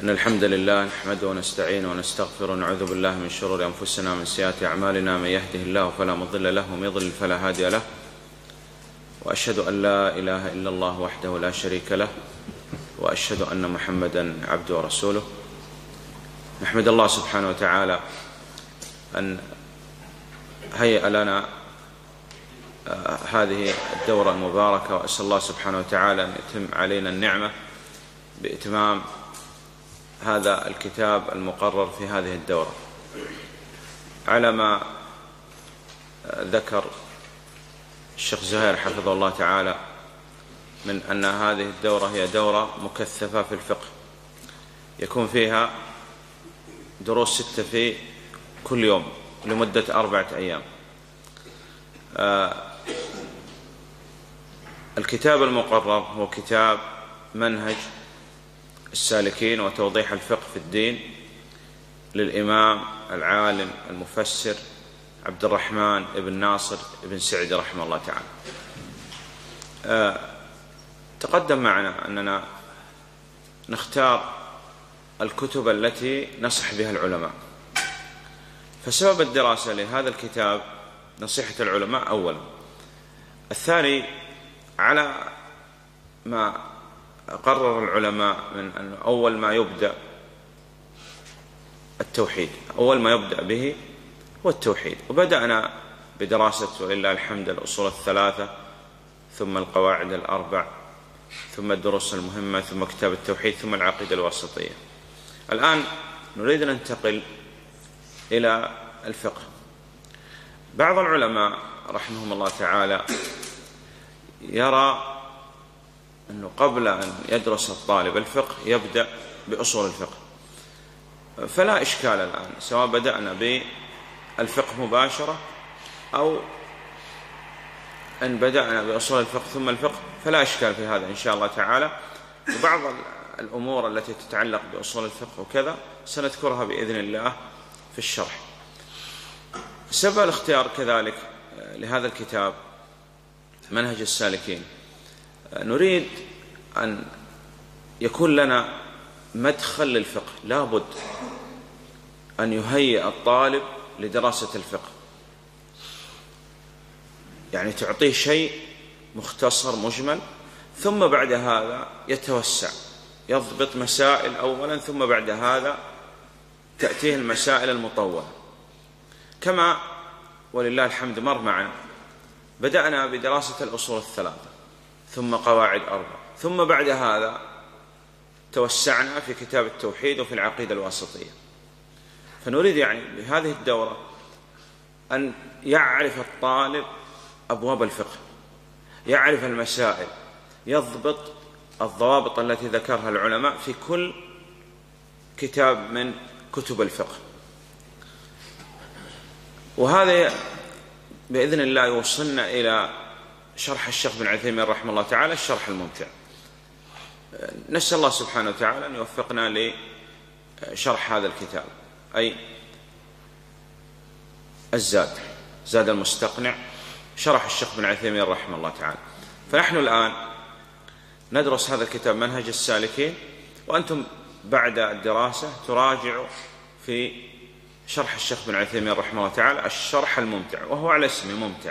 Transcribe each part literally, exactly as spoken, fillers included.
إن الحمد لله نحمده ونستعينه ونستغفره ونعوذ بالله من شرور أنفسنا ومن سيئات أعمالنا. من يهده الله فلا مضل له ومن يضلل فلا هادي له، وأشهد أن لا إله إلا الله وحده لا شريك له، وأشهد أن محمدا عبده ورسوله. نحمد الله سبحانه وتعالى أن هيأ لنا هذه الدورة المباركة، وأسأل الله سبحانه وتعالى أن يتم علينا النعمة بإتمام هذا الكتاب المقرر في هذه الدورة. على ما ذكر الشيخ زهير حفظه الله تعالى من أن هذه الدورة هي دورة مكثفة في الفقه، يكون فيها دروس ستة في كل يوم لمدة أربعة أيام. آه الكتاب المقرر هو كتاب منهج السالكين وتوضيح الفقه في الدين للإمام العالم المفسر عبد الرحمن بن ناصر بن سعدي رحمه الله تعالى. آه تقدم معنا أننا نختار الكتب التي نصح بها العلماء، فسبب الدراسة لهذا الكتاب نصيحة العلماء أولا. الثاني، على ما قرر العلماء من أن أول ما يبدأ التوحيد، أول ما يبدأ به هو التوحيد، وبدأنا بدراسة ولله الحمد الأصول الثلاثة، ثم القواعد الأربع، ثم الدروس المهمة، ثم كتاب التوحيد، ثم العقيدة الواسطية. الآن نريد أن ننتقل إلى الفقه. بعض العلماء رحمهم الله تعالى يرى أنه قبل أن يدرس الطالب الفقه يبدأ بأصول الفقه، فلا إشكال الآن سواء بدأنا بالفقه مباشرة أو أن بدأنا بأصول الفقه ثم الفقه، فلا إشكال في هذا إن شاء الله تعالى. وبعض الأمور التي تتعلق بأصول الفقه وكذا سنذكرها بإذن الله في الشرح. سبب الاختيار كذلك لهذا الكتاب منهج السالكين، نريد أن يكون لنا مدخل للفقه. لا بد أن يهيئ الطالب لدراسة الفقه، يعني تعطيه شيء مختصر مجمل، ثم بعد هذا يتوسع يضبط مسائل أولا، ثم بعد هذا تأتيه المسائل المطولة. كما ولله الحمد مر معنا، بدأنا بدراسة الأصول الثلاثة، ثم قواعد أربع، ثم بعد هذا توسعنا في كتاب التوحيد وفي العقيدة الواسطية. فنريد يعني بهذه الدورة أن يعرف الطالب أبواب الفقه، يعرف المسائل، يضبط الضوابط التي ذكرها العلماء في كل كتاب من كتب الفقه. وهذا بإذن الله يوصلنا إلى شرح الشيخ بن عثيمين رحمه الله تعالى، الشرح الممتع. نسأل الله سبحانه وتعالى أن يوفقنا لشرح هذا الكتاب، أي الزاد زاد المستقنع، شرح الشيخ بن عثيمين رحمه الله تعالى. فنحن الآن ندرس هذا الكتاب منهج السالكين، وأنتم بعد الدراسة تراجعوا في شرح الشيخ بن عثيمين رحمه الله تعالى الشرح الممتع، وهو على اسمه ممتع.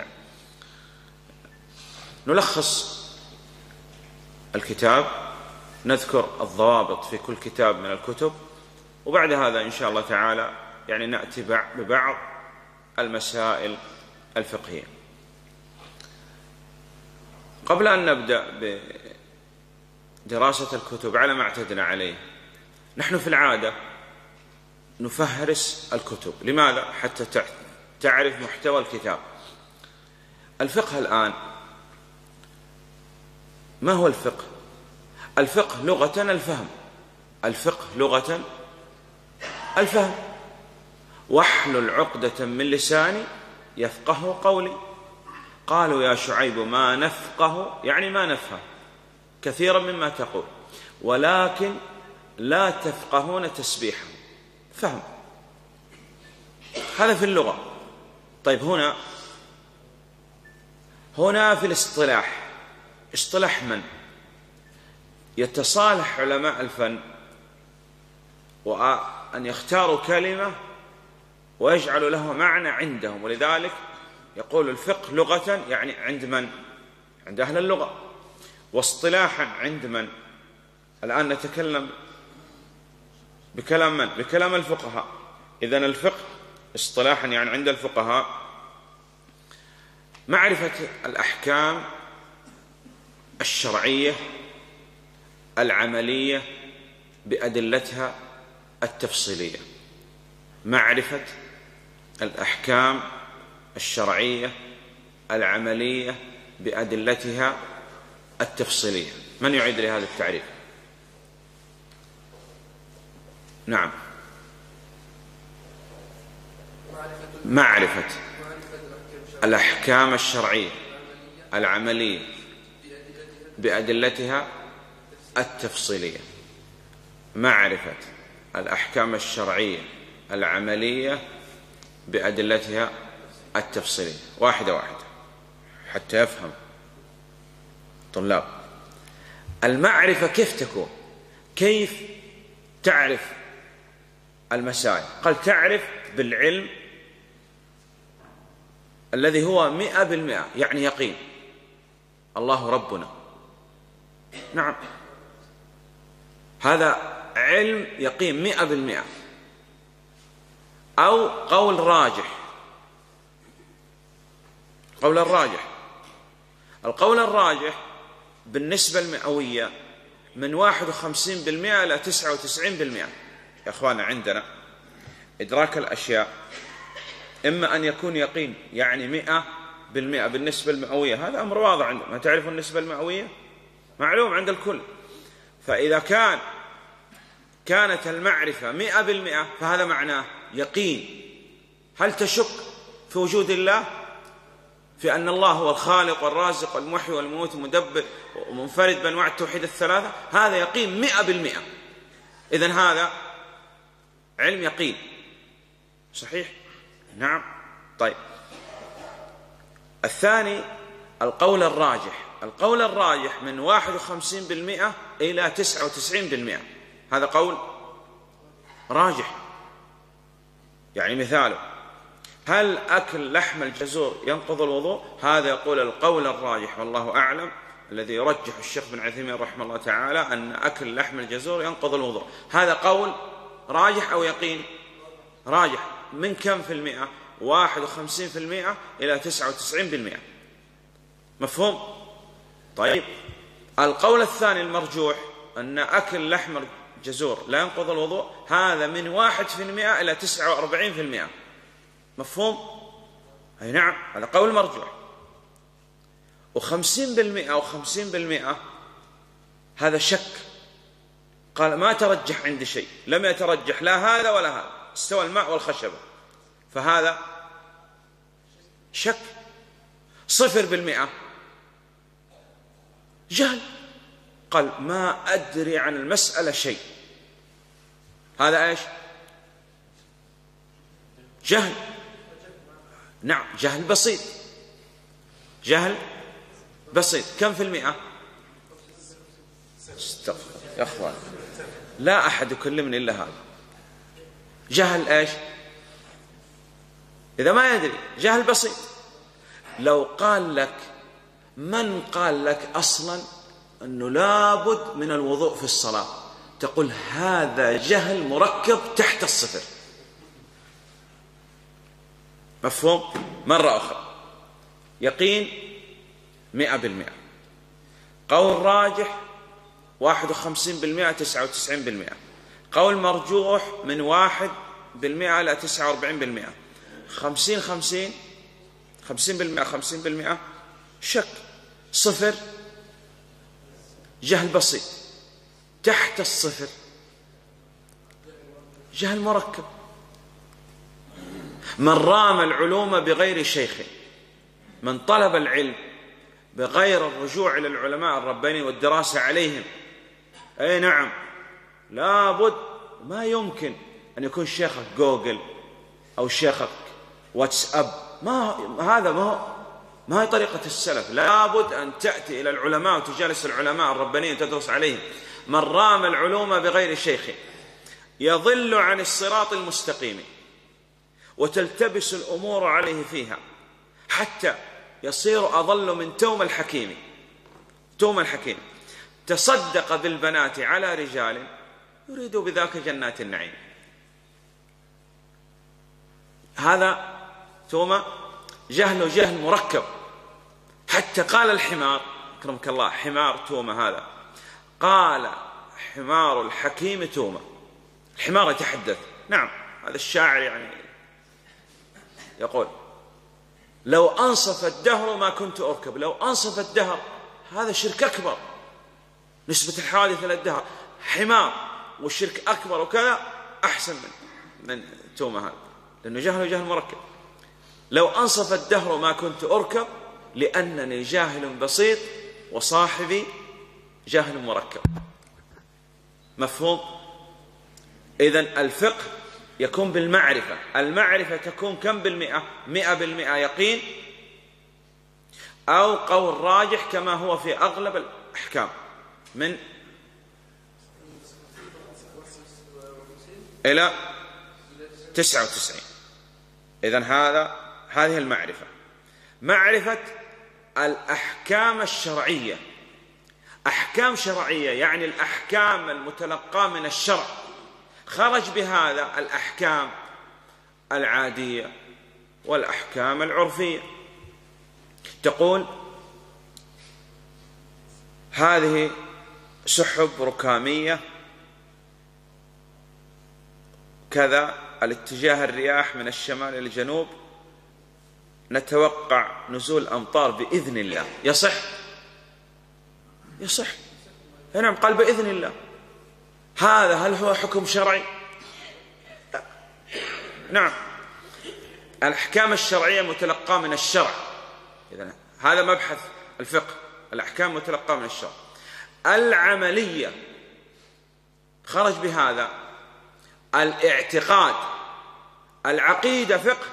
نلخص الكتاب، نذكر الضوابط في كل كتاب من الكتب، وبعد هذا إن شاء الله تعالى يعني نأتي ببعض المسائل الفقهية. قبل أن نبدأ بدراسة الكتب على ما اعتدنا عليه، نحن في العادة نفهرس الكتب. لماذا؟ حتى تعرف محتوى الكتاب. الفقه الآن ما هو الفقه؟ الفقه لغة الفهم، الفقه لغة الفهم. واحلل عقدة من لساني يفقه قولي. قالوا يا شعيب ما نفقه، يعني ما نفهم كثيرا مما تقول، ولكن لا تفقهون تسبيحا. فهم، هذا في اللغة. طيب هنا هنا في الاصطلاح، اصطلاح من؟ يتصالح علماء الفن وأن يختاروا كلمة ويجعلوا له معنى عندهم. ولذلك يقول الفقه لغة يعني عند من؟ عند أهل اللغة. واصطلاحا عند من؟ الآن نتكلم بكلام من؟ بكلام الفقهاء. إذن الفقه اصطلاحا يعني عند الفقهاء معرفة الأحكام الشرعية العملية بأدلتها التفصيلية. معرفة الأحكام الشرعية العملية بأدلتها التفصيلية. من يعيد لي هذا التعريف؟ نعم. معرفة الأحكام الشرعية العملية بأدلتها التفصيلية. معرفة الأحكام الشرعية العملية بأدلتها التفصيلية. واحدة واحدة حتى يفهم طلاب. المعرفة كيف تكون؟ كيف تعرف المسائل؟ قال تعرف بالعلم الذي هو مئة بالمئة، يعني يقين الله ربنا. نعم، هذا علم يقين مئة بالمئة. أو قول راجح. قول الراجح القول الراجح بالنسبة المئوية من واحد وخمسين بالمئة إلى تسعة وتسعين بالمئة. يا أخوانا عندنا إدراك الأشياء إما أن يكون يقين يعني مئة بالمئة بالنسبة المئوية، هذا أمر واضح عندنا. ما تعرفوا النسبة المئوية؟ معلوم عند الكل. فإذا كان كانت المعرفة مئة بالمئة فهذا معناه يقين. هل تشك في وجود الله؟ في أن الله هو الخالق والرازق والمحيي والمميت المدبر ومنفرد بأنواع التوحيد الثلاثة؟ هذا يقين مئة بالمئة. إذن هذا علم يقين صحيح؟ نعم. طيب، الثاني القول الراجح. القول الراجح من واحد وخمسين بالمئة إلى تسعة وتسعين بالمئة، هذا قول راجح. يعني مثاله هل أكل لحم الجزور ينقض الوضوء؟ هذا يقول القول الراجح والله أعلم، الذي يرجح الشيخ بن عثيمين رحمه الله تعالى أن أكل لحم الجزور ينقض الوضوء. هذا قول راجح أو يقين؟ راجح. من كم في المئة؟ واحد وخمسين في المئة إلى تسعة وتسعين بالمئة. مفهوم؟ طيب، القول الثاني المرجوح أن أكل لحم الجزور لا ينقض الوضوء، هذا من واحد في المئة إلى تسعة وأربعين في المئة. مفهوم؟ أي نعم، هذا قول مرجوح. وخمسين بالمئة أو خمسين بالمئة هذا شك. قال ما ترجح عندي شيء، لم يترجح لا هذا ولا هذا، استوى الماء والخشبة، فهذا شك. صفر بالمئة جهل. قال ما أدري عن المسألة شيء، هذا إيش؟ جهل. نعم، جهل بسيط. جهل بسيط. كم في المئة؟ استغفر يا أخوان، لا أحد يكلمني إلا هذا. جهل إيش؟ إذا ما يدري جهل بسيط. لو قال لك من قال لك أصلا أنه لابد من الوضوء في الصلاة، تقول هذا جهل مركب تحت الصفر. مفهوم؟ مرة أخرى، يقين مئة بالمئة، قول راجح واحد وخمسين بالمئة تسعة وتسعين بالمئة، قول مرجوح من واحد بالمئة إلى تسعة وأربعين بالمئة، خمسين خمسين، خمسين بالمئة خمسين بالمئة، شك. صفر جهل بسيط. تحت الصفر جهل مركب. من رام العلوم بغير شيخ، من طلب العلم بغير الرجوع إلى العلماء الربانيين والدراسة عليهم، أي نعم، لابد، ما يمكن أن يكون شيخك جوجل أو شيخك واتساب. ما هذا ما هو ما هي طريقة السلف. لابد أن تأتي إلى العلماء وتجالس العلماء الربانيين وتدرس عليهم. من رام العلوم بغير شيخ يضل عن الصراط المستقيم وتلتبس الأمور عليه فيها حتى يصير أضل من توم الحكيم. توم الحكيم تصدق بالبنات على رجال يريد بذاك جنات النعيم. هذا توما جهل جهل مركب. حتى قال الحمار، أكرمك الله، حمار توما هذا، قال حمار الحكيم توما. الحمار يتحدث. نعم، هذا الشاعر يعني يقول لو أنصف الدهر ما كنت أركب. لو أنصف الدهر، هذا شرك أكبر، نسبة الحوادث إلى الدهر. حمار والشرك أكبر وكذا أحسن من من توما هذا، لأنه جهل جهل مركب. لو أنصف الدهر ما كنت أركب لأنني جاهل بسيط وصاحبي جاهل مركب. مفهوم؟ إذن الفقه يكون بالمعرفة. المعرفة تكون كم بالمئة؟ مئة بالمئة يقين، أو قول راجح كما هو في أغلب الأحكام من إلى تسعة وتسعين. إذن هذا هذه المعرفة. معرفة الأحكام الشرعية. أحكام شرعية يعني الأحكام المتلقاة من الشرع، خرج بهذا الأحكام العادية والأحكام العرفية. تقول هذه سحب ركامية كذا، الاتجاه الرياح من الشمال إلى الجنوب، نتوقع نزول أمطار بإذن الله. يصح؟ يصح. نعم، قال بإذن الله. هذا هل هو حكم شرعي؟ لا. نعم، الأحكام الشرعية متلقاة من الشرع. إذن هذا مبحث الفقه، الأحكام متلقاة من الشرع. العملية خرج بهذا الاعتقاد. العقيدة فقه.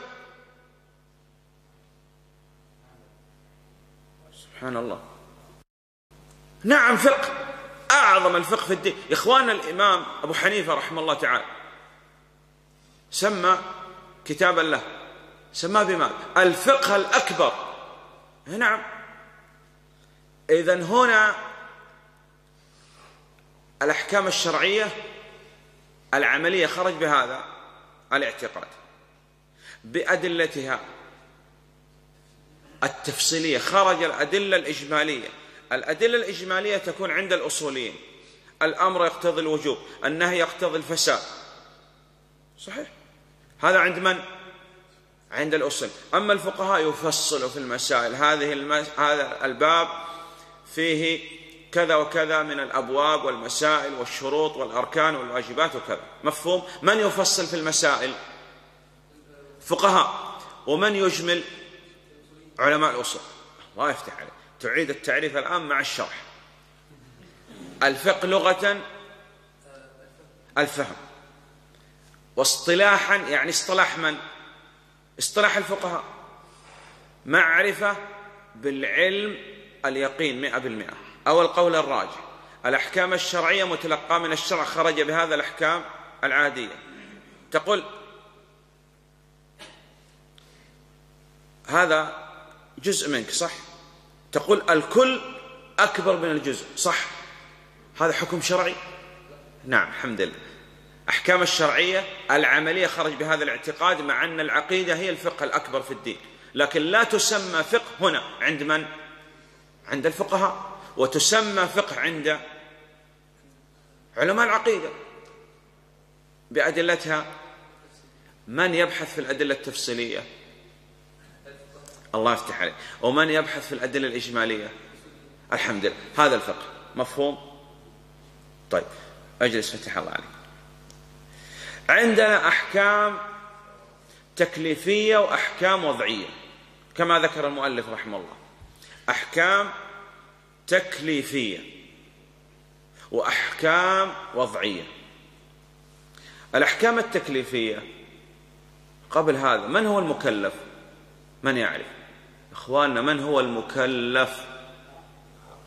سبحان الله. نعم، فقه، أعظم الفقه في الدين. يا إخواننا، الإمام أبو حنيفة رحمه الله تعالى سمى كتابا له، سماه بما الفقه الأكبر. نعم. إذن هنا الأحكام الشرعية العملية خرج بهذا الاعتقاد بأدلتها التفصيلية. خرج الأدلة الإجمالية. الأدلة الإجمالية تكون عند الأصوليين. الأمر يقتضي الوجوب، النهي يقتضي الفساد. صحيح، هذا عند من؟ عند الأصول. أما الفقهاء يفصلوا في المسائل. هذه المس... هذا الباب فيه كذا وكذا من الأبواب والمسائل والشروط والأركان والواجبات وكذا. مفهوم؟ من يفصل في المسائل؟ فقهاء. ومن يجمل؟ علماء الأصول. الله يفتح عليك، تعيد التعريف الآن مع الشرح. الفقه لغة الفهم، واصطلاحا يعني اصطلاح من؟ اصطلاح الفقهاء. معرفة بالعلم اليقين مئة بالمئة، أو القول الراجح. الأحكام الشرعية متلقاة من الشرع، خرج بهذا الأحكام العادية. تقول هذا جزء منك، صح؟ تقول الكل أكبر من الجزء، صح؟ هذا حكم شرعي؟ نعم، الحمد لله. أحكام الشرعية العملية خرج بهذا الاعتقاد، مع أن العقيدة هي الفقه الأكبر في الدين، لكن لا تسمى فقه هنا عند من؟ عند الفقهاء. وتسمى فقه عند علماء العقيدة بأدلتها. من يبحث في الأدلة التفصيلية؟ الله يفتح عليه. ومن يبحث في الأدلة الإجمالية؟ الحمد لله. هذا الفقه. مفهوم؟ طيب، أجلس فتح الله عليك. عندنا أحكام تكليفية وأحكام وضعية كما ذكر المؤلف رحمه الله. أحكام تكليفية وأحكام وضعية. الأحكام التكليفية، قبل هذا من هو المكلف؟ من يعرف؟ إخواننا، من هو المكلف؟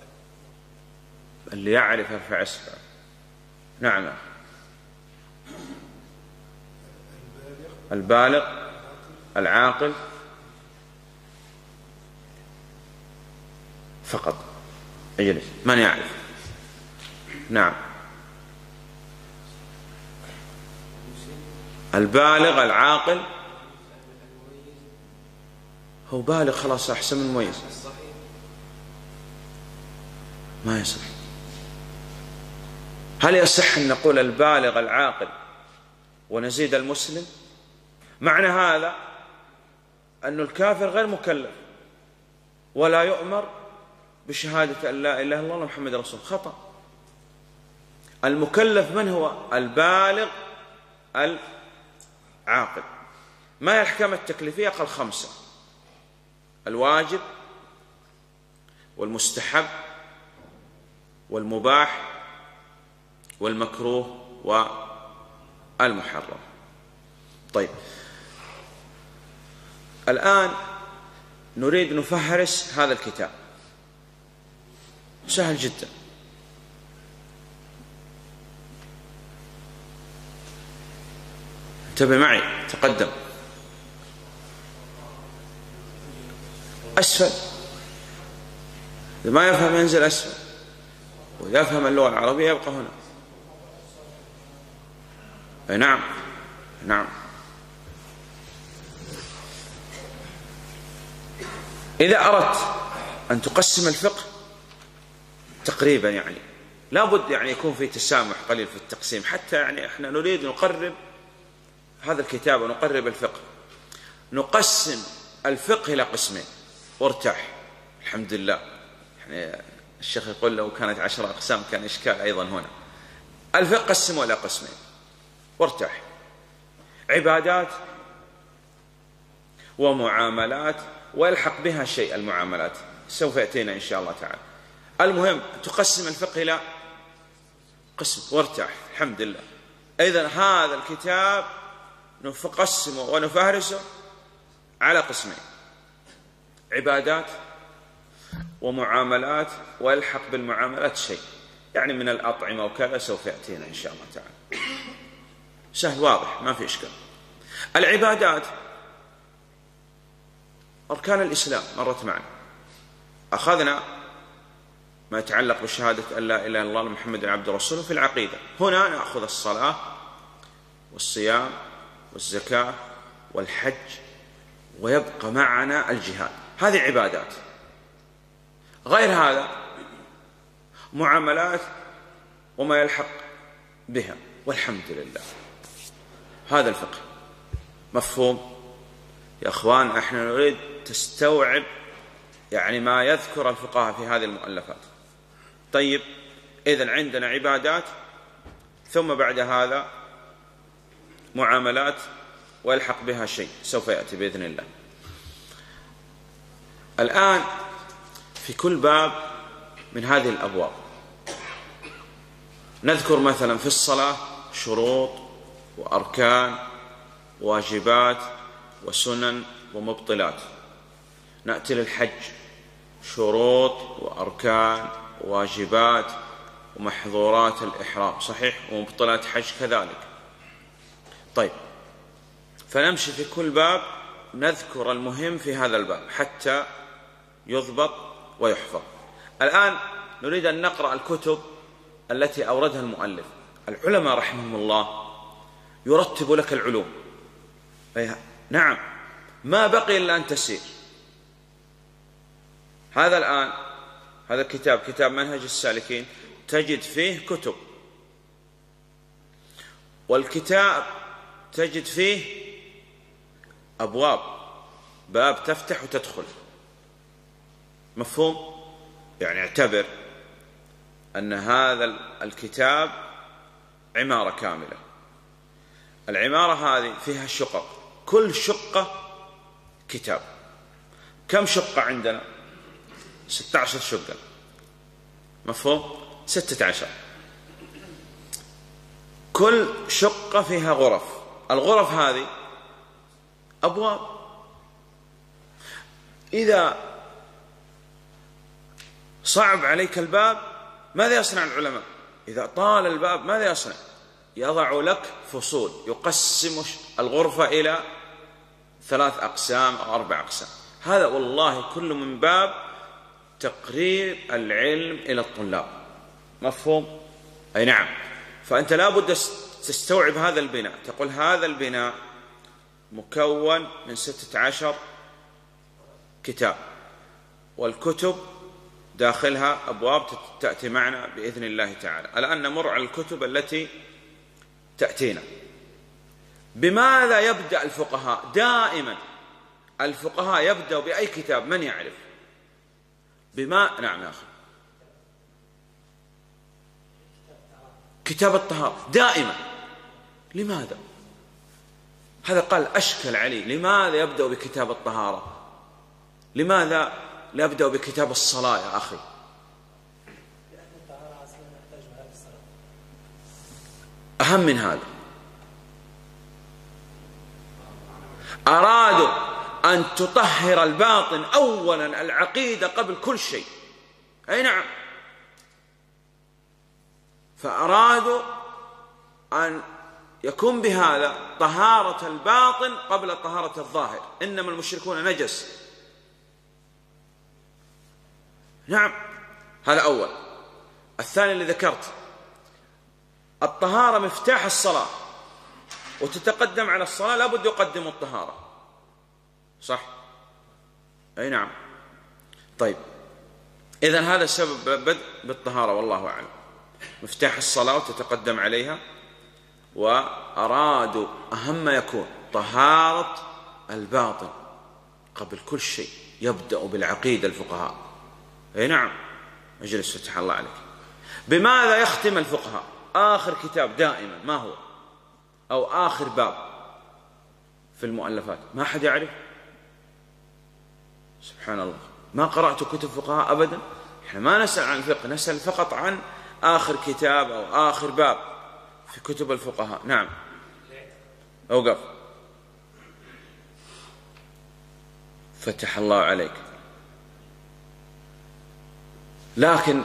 اللي يعرف يرفع اصبعه. نعم. البالغ العاقل فقط. اجلس، من يعرف؟ نعم، البالغ العاقل. هو بالغ خلاص، أحسن من مميز. ما يصح. هل يصح أن نقول البالغ العاقل ونزيد المسلم؟ معنى هذا أن الكافر غير مكلف ولا يؤمر بشهادة أن لا إله إلا الله محمد رسول الله. خطأ. المكلف من هو؟ البالغ العاقل. ما هي الأحكام التكليفية؟ قال خمسة: الواجب والمستحب والمباح والمكروه والمحرم. طيب، الآن نريد نفهرس هذا الكتاب. سهل جدا. انتبه معي، تقدم. أسفل، إذا ما يفهم ينزل أسفل، وإذا يفهم اللغة العربية يبقى هنا. أي نعم، نعم. إذا أردت أن تقسم الفقه تقريبا، يعني لابد يعني يكون في تسامح قليل في التقسيم، حتى يعني احنا نريد نقرب هذا الكتاب ونقرب الفقه. نقسم الفقه إلى قسمين وارتاح. الحمد لله. يعني الشيخ يقول لو كانت عشرة أقسام كان إشكال أيضا هنا. الفقه قسمه إلى قسمين وارتاح: عبادات ومعاملات، ويلحق بها شيء المعاملات سوف يأتينا إن شاء الله تعالى. المهم تقسم الفقه إلى قسم وارتاح. الحمد لله. إذن هذا الكتاب نقسمه ونفهرسه على قسمين: عبادات ومعاملات، ويلحق بالمعاملات شيء يعني من الأطعمة وكذا سوف يأتينا إن شاء الله تعالى. سهل واضح، ما في إشكال. العبادات أركان الإسلام مرت معنا. أخذنا ما يتعلق بشهادة أن لا إله إلا الله محمد عبد رسوله في العقيدة. هنا نأخذ الصلاة والصيام والزكاة والحج، ويبقى معنا الجهاد. هذه عبادات. غير هذا معاملات وما يلحق بها، والحمد لله. هذا الفقه. مفهوم يا أخوان؟ احنا نريد تستوعب يعني ما يذكر الفقهاء في هذه المؤلفات. طيب، إذن عندنا عبادات، ثم بعد هذا معاملات ويلحق بها شيء سوف يأتي بإذن الله. الآن في كل باب من هذه الأبواب نذكر مثلا في الصلاة شروط وأركان واجبات وسنن ومبطلات. نأتي للحج شروط وأركان واجبات ومحظورات الإحرام، صحيح، ومبطلات حج كذلك. طيب، فنمشي في كل باب نذكر المهم في هذا الباب حتى يضبط ويحفظ. الآن نريد أن نقرأ الكتب التي أوردها المؤلف. العلماء رحمهم الله يرتب لك العلوم. نعم، ما بقي إلا أن تسير. هذا الآن هذا الكتاب كتاب منهج السالكين، تجد فيه كتب، والكتاب تجد فيه أبواب، باب تفتح وتدخل. مفهوم؟ يعني اعتبر أن هذا الكتاب عمارة كاملة. العمارة هذه فيها شقق، كل شقة كتاب. كم شقة عندنا؟ ستة عشر شقة. مفهوم؟ ستة عشر. كل شقة فيها غرف. الغرف هذه أبواب. إذا صعب عليك الباب ماذا يصنع العلماء؟ إذا طال الباب ماذا يصنع؟ يضع لك فصول، يقسم الغرفة إلى ثلاث أقسام أو أربع أقسام. هذا والله كله من باب تقريب العلم إلى الطلاب. مفهوم؟ أي نعم. فأنت لا بد تستوعب هذا البناء، تقول هذا البناء مكون من ستة عشر كتاب، والكتب داخلها أبواب تأتي معنا بإذن الله تعالى. الآن نمر على الكتب التي تأتينا. بماذا يبدأ الفقهاء؟ دائما الفقهاء يبدأ بأي كتاب؟ من يعرف؟ بما نعم يا أخي، كتاب الطهارة دائما. لماذا؟ هذا قال أشكل علي، لماذا يبدأ بكتاب الطهارة؟ لماذا لا يبدأ بكتاب الصلاة يا أخي؟ أهم من هذا، أرادوا أن تطهر الباطن أولا، العقيدة قبل كل شيء. أي نعم. فأرادوا أن يكون بهذا طهارة الباطن قبل طهارة الظاهر. إنما المشركون نجس. نعم، هذا أول. الثاني اللي ذكرت، الطهارة مفتاح الصلاة، وتتقدم على الصلاة لابد يقدم الطهارة، صح؟ أي نعم. طيب، إذن هذا سبب بدء بالطهارة والله أعلم، مفتاح الصلاة وتتقدم عليها. وأرادوا أهم ما يكون طهارة الباطن قبل كل شيء، يبدأ بالعقيدة الفقهاء. أي نعم. اجلس فتح الله عليك. بماذا يختم الفقهاء؟ آخر كتاب دائما ما هو؟ أو آخر باب في المؤلفات؟ ما حد يعرف؟ سبحان الله، ما قرأت كتب فقهاء أبدا. إحنا ما نسأل عن الفقه، نسأل فقط عن آخر كتاب أو آخر باب في كتب الفقهاء. نعم، أوقف. فتح الله عليك. لكن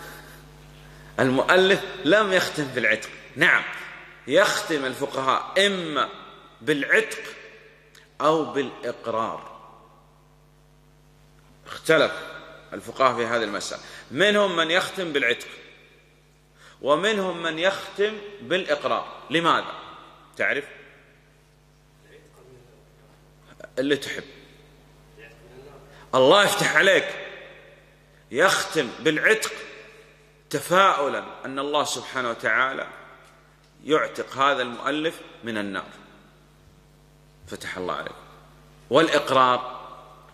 المؤلف لم يختم في العتق. نعم، يختم الفقهاء إما بالعتق أو بالإقرار. اختلف الفقهاء في هذه المسألة، منهم من يختم بالعتق ومنهم من يختم بالإقرار. لماذا؟ تعرف؟ اللي تحب. الله يفتح عليك. يختم بالعتق تفاؤلا أن الله سبحانه وتعالى يعتق هذا المؤلف من النار. فتح الله عليك. والإقرار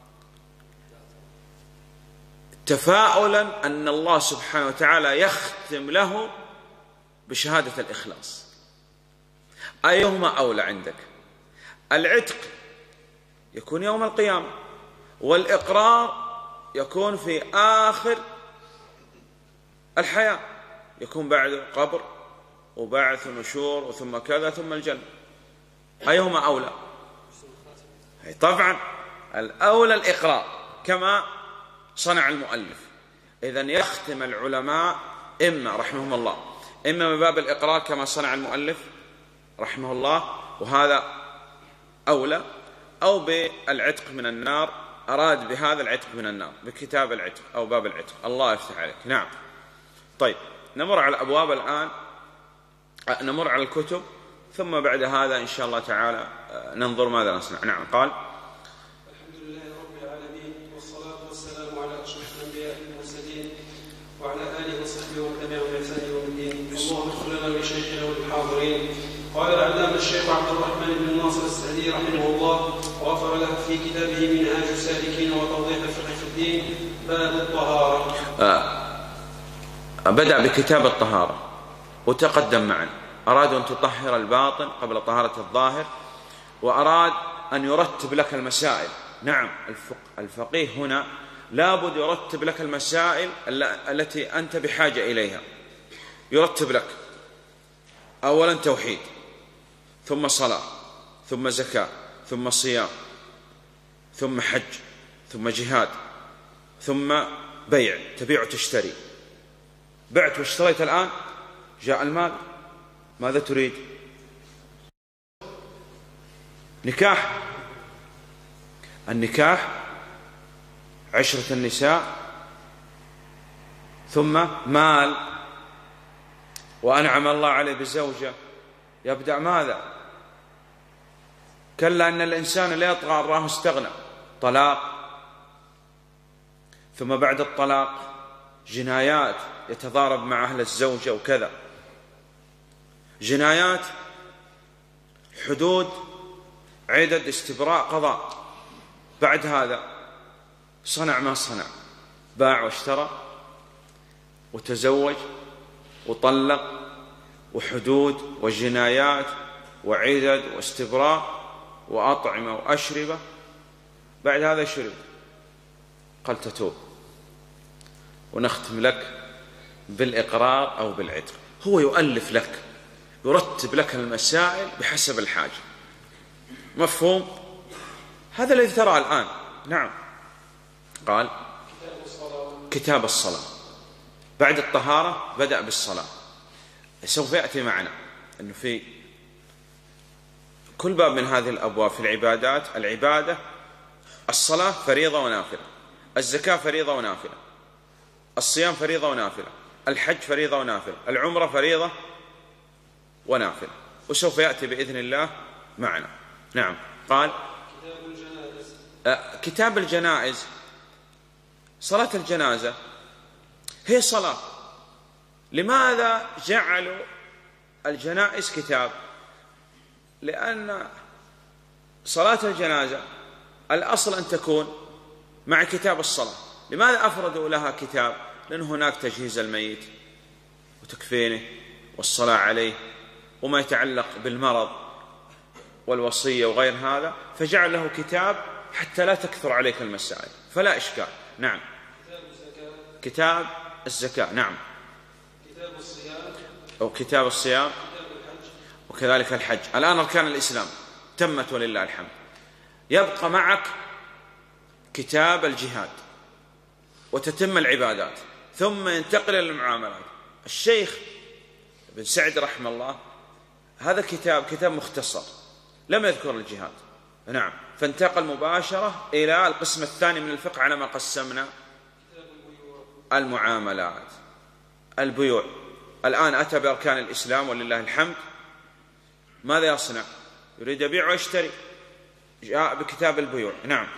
تفاؤلا أن الله سبحانه وتعالى يختم له بشهادة الإخلاص. أيهما أولى عندك؟ العتق يكون يوم القيامة، والإقرار يكون في آخر الحياة، يكون بعد قبر وبعث ونشور وثم كذا ثم الجنة. أيهما أولى؟ طبعا الأولى الإقرار كما صنع المؤلف. إذن يختم العلماء إما رحمهم الله إما من باب الإقرار كما صنع المؤلف رحمه الله، وهذا أولى، أو بالعتق من النار، أراد بهذا العتق من النار بكتاب العتق أو باب العتق. الله يفتح عليك. نعم. طيب، نمر على الأبواب الآن، نمر على الكتب، ثم بعد هذا إن شاء الله تعالى ننظر ماذا نصنع. نعم. قال: الحمد لله رب العالمين، والصلاة والسلام على أشرف الأنبياء والمرسلين وعلى آله وصحبه ومن تبعهم بإحسان يوم الدين. اللهم اغفر لنا ولشيخنا وللحاضرين. قال العلامة الشيخ عبد الرحمن بن ناصر السعدي رحمه الله وغفر له في كتابه منهاج السالكين وتوضيح الفقه في الدين باب الطهارة. آه. بدأ بكتاب الطهارة وتقدم معا. أراد أن تطهر الباطن قبل طهارة الظاهر، وأراد أن يرتب لك المسائل. نعم، الفقيه هنا لابد يرتب لك المسائل التي أنت بحاجة إليها. يرتب لك أولا توحيد، ثم صلاة، ثم زكاة، ثم صيام، ثم حج، ثم جهاد، ثم بيع، تبيع وتشتري. بعت واشتريت، الآن جاء المال، ماذا تريد؟ نكاح. النكاح عشرة النساء، ثم مال، وأنعم الله عليه بزوجة، يبدأ ماذا؟ كلا أن الإنسان لا يطغى أن رآه استغنى. طلاق، ثم بعد الطلاق جنايات يتضارب مع أهل الزوجة وكذا، جنايات، حدود، عدد، استبراء، قضاء. بعد هذا صنع ما صنع، باع واشترى وتزوج وطلق، وحدود وجنايات وعدد واستبراء وأطعمة وأشربة. بعد هذا شرب، قال تتوب ونختم لك بالإقرار أو بالعتق. هو يؤلف لك، يرتب لك المسائل بحسب الحاجة. مفهوم؟ هذا الذي ترى الآن. نعم. قال كتاب الصلاة، بعد الطهارة بدأ بالصلاة. سوف يأتي معنا أنه في كل باب من هذه الأبواب في العبادات، العبادة الصلاة فريضة ونافلة، الزكاة فريضة ونافلة، الصيام فريضة ونافلة، الحج فريضة ونافلة، العمرة فريضة ونافلة، وسوف يأتي بإذن الله معنا. نعم. قال كتاب الجنائز. آه كتاب الجنائز، صلاة الجنازة هي صلاة. لماذا جعلوا الجنائز كتاب؟ لأن صلاة الجنازة الأصل أن تكون مع كتاب الصلاة. لماذا أفردوا لها كتاب؟ لأن هناك تجهيز الميت وتكفينه والصلاة عليه وما يتعلق بالمرض والوصية وغير هذا، فجعل له كتاب حتى لا تكثر عليك المسائل، فلا إشكال. نعم. كتاب الزكاة. كتاب الزكاة. نعم. كتاب الصيام. أو كتاب الصيام. كتاب الحج. وكذلك الحج. الآن أركان الإسلام تمت ولله الحمد. يبقى معك كتاب الجهاد وتتم العبادات، ثم ينتقل إلى المعاملات. الشيخ ابن سعد رحمه الله هذا كتاب كتاب مختصر لم يذكر الجهاد. نعم. فانتقل مباشرة إلى القسم الثاني من الفقه على ما قسمنا، المعاملات، البيوع. الآن أتى بأركان الإسلام ولله الحمد. ماذا يصنع؟ يريد يبيع ويشتري، جاء بكتاب البيوع. نعم.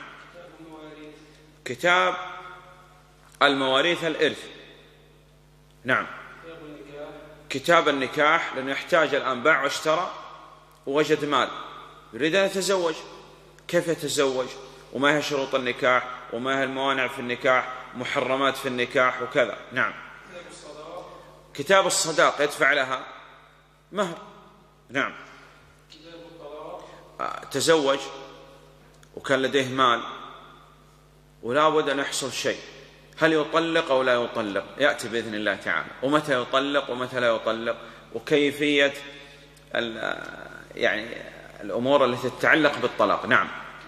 كتاب المواريث، الإرث. نعم. كتاب النكاح، لأنه يحتاج الآن باع واشترى ووجد مال، يريد أن يتزوج، كيف يتزوج، وما هي شروط النكاح، وما هي الموانع في النكاح، محرمات في النكاح وكذا. نعم. كتاب الصداق، يدفع لها مهر. نعم. تزوج وكان لديه مال ولا بد أن يحصل شيء، هل يطلق أو لا يطلق؟ يأتي بإذن الله تعالى. ومتى يطلق ومتى لا يطلق، وكيفية يعني الأمور التي تتعلق بالطلاق. نعم.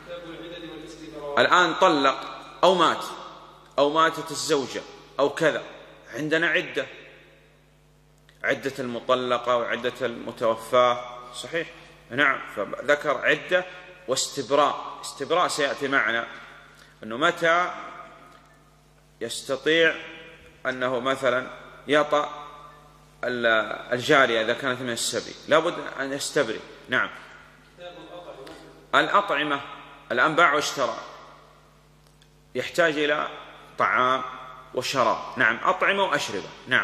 الآن طلق أو مات أو ماتت الزوجة أو كذا، عندنا عدة، عدة المطلقة وعدة المتوفاة. صحيح. نعم. فذكر عدة واستبراء. استبراء سيأتي معنا أنه متى يستطيع أنه مثلا يطأ الجارية إذا كانت من السبي، لابد أن يستبري. نعم. الأطعمة، الآن باع واشترى، يحتاج إلى طعام وشراب. نعم. أطعمة وأشربة. نعم.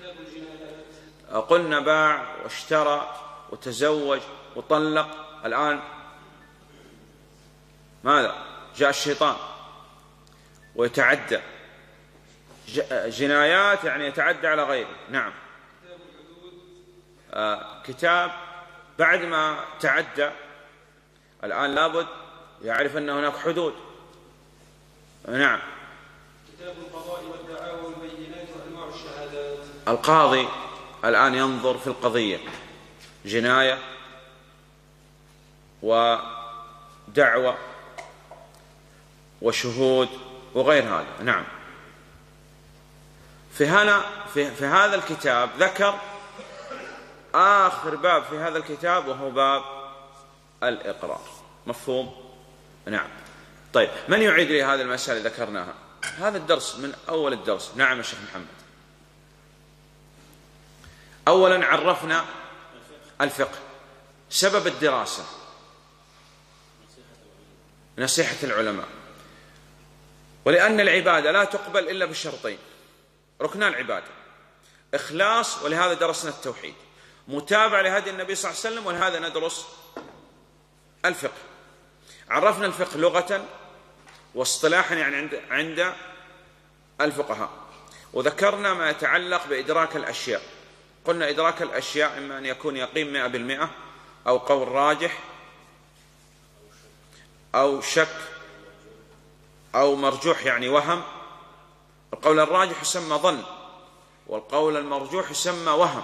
قلنا باع واشترى وتزوج وطلق. الآن ماذا؟ جاء الشيطان ويتعدى، جنايات يعني يتعدى على غيره. نعم. آه كتاب بعد ما تعدى الآن لابد يعرف أن هناك حدود. نعم. كتاب القضاء والدعاوى والبينات وأنواع الشهادات. القاضي الآن ينظر في القضية، جناية ودعوة وشهود وغير هذا. نعم. في هنا في, في هذا الكتاب ذكر آخر باب في هذا الكتاب وهو باب الإقرار. مفهوم؟ نعم. طيب، من يعيد لي هذه المسألة اللي ذكرناها؟ هذا الدرس من أول الدرس. نعم يا شيخ محمد. أولا عرفنا الفقه، سبب الدراسة، نصيحة العلماء، ولأن العبادة لا تقبل إلا بشرطين: ركنان العبادة، إخلاص، ولهذا درسنا التوحيد، متابعة لهدي النبي صلى الله عليه وسلم، ولهذا ندرس الفقه. عرفنا الفقه لغة واصطلاحا، يعني عند عند الفقهاء، وذكرنا ما يتعلق بإدراك الأشياء. قلنا إدراك الأشياء إما أن يكون يقين مئة بالمئة، أو قول راجح، أو شك، أو مرجوح يعني وهم. القول الراجح يسمى ظن، والقول المرجوح يسمى وهم.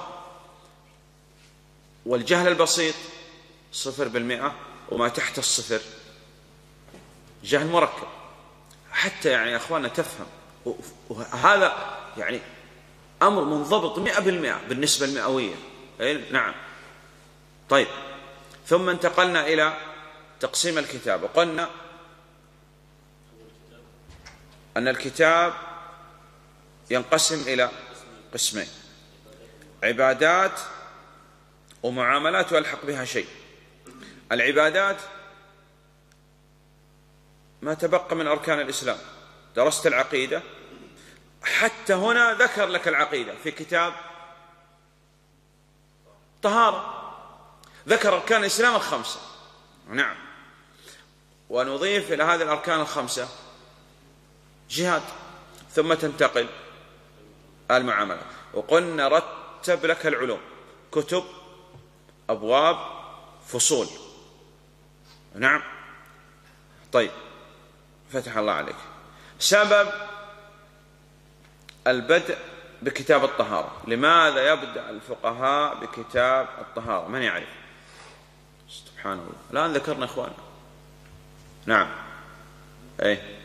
والجهل البسيط صفر بالمئة، وما تحت الصفر جهل مركب. حتى يعني يا أخوانا تفهم، وهذا يعني أمر منضبط مئة بالمئة بالنسبة المئوية. نعم. طيب، ثم انتقلنا إلى تقسيم الكتاب، وقلنا أن الكتاب ينقسم إلى قسمين: عبادات ومعاملات ويلحق بها شيء. العبادات ما تبقى من أركان الإسلام. درست العقيدة، حتى هنا ذكر لك العقيدة في كتاب طهارة، ذكر أركان الإسلام الخمسة. نعم. ونضيف إلى هذه الأركان الخمسة جهاد، ثم تنتقل المعاملات. وقلنا رتب لك العلوم: كتب، أبواب، فصول. نعم. طيب، فتح الله عليك. سبب البدء بكتاب الطهارة، لماذا يبدأ الفقهاء بكتاب الطهارة؟ من يعرف؟ سبحان الله، الآن ذكرنا إخوانا. نعم. أي